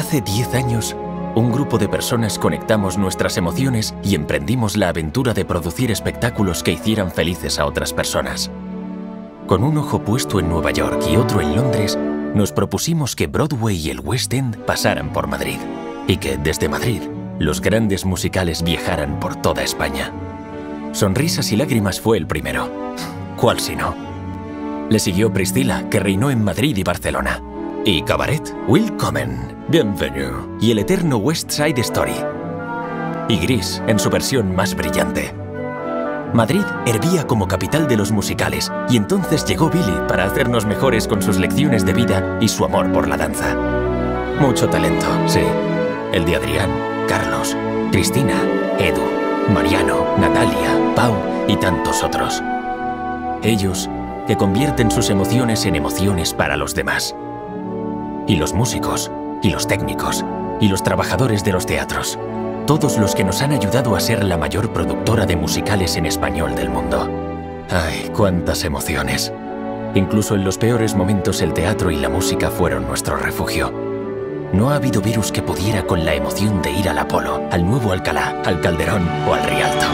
Hace 10 años, un grupo de personas conectamos nuestras emociones y emprendimos la aventura de producir espectáculos que hicieran felices a otras personas. Con un ojo puesto en Nueva York y otro en Londres, nos propusimos que Broadway y el West End pasaran por Madrid y que, desde Madrid, los grandes musicales viajaran por toda España. Sonrisas y lágrimas fue el primero. ¿Cuál si no? Le siguió Priscilla, que reinó en Madrid y Barcelona. Y Cabaret, Willkommen, Bienvenue y el eterno West Side Story. Y Gris, en su versión más brillante. Madrid hervía como capital de los musicales y entonces llegó Billy para hacernos mejores con sus lecciones de vida y su amor por la danza. Mucho talento, sí. El de Adrián, Carlos, Cristina, Edu, Mariano, Natalia, Pau y tantos otros. Ellos que convierten sus emociones en emociones para los demás. Y los músicos, y los técnicos, y los trabajadores de los teatros. Todos los que nos han ayudado a ser la mayor productora de musicales en español del mundo. ¡Ay, cuántas emociones! Incluso en los peores momentos el teatro y la música fueron nuestro refugio. No ha habido virus que pudiera con la emoción de ir al Apolo, al Nuevo Alcalá, al Calderón o al Rialto.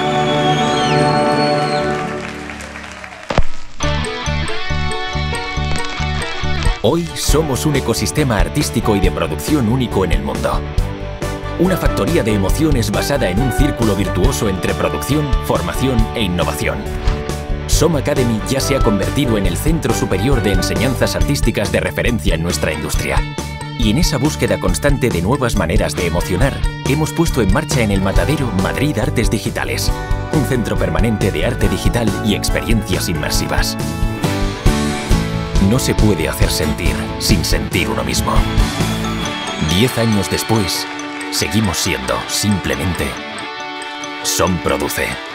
Hoy somos un ecosistema artístico y de producción único en el mundo. Una factoría de emociones basada en un círculo virtuoso entre producción, formación e innovación. SOM Academy ya se ha convertido en el centro superior de enseñanzas artísticas de referencia en nuestra industria. Y en esa búsqueda constante de nuevas maneras de emocionar, hemos puesto en marcha en el Matadero Madrid Artes Digitales, un centro permanente de arte digital y experiencias inmersivas. No se puede hacer sentir sin sentir uno mismo. 10 años después, seguimos siendo simplemente SOM Produce.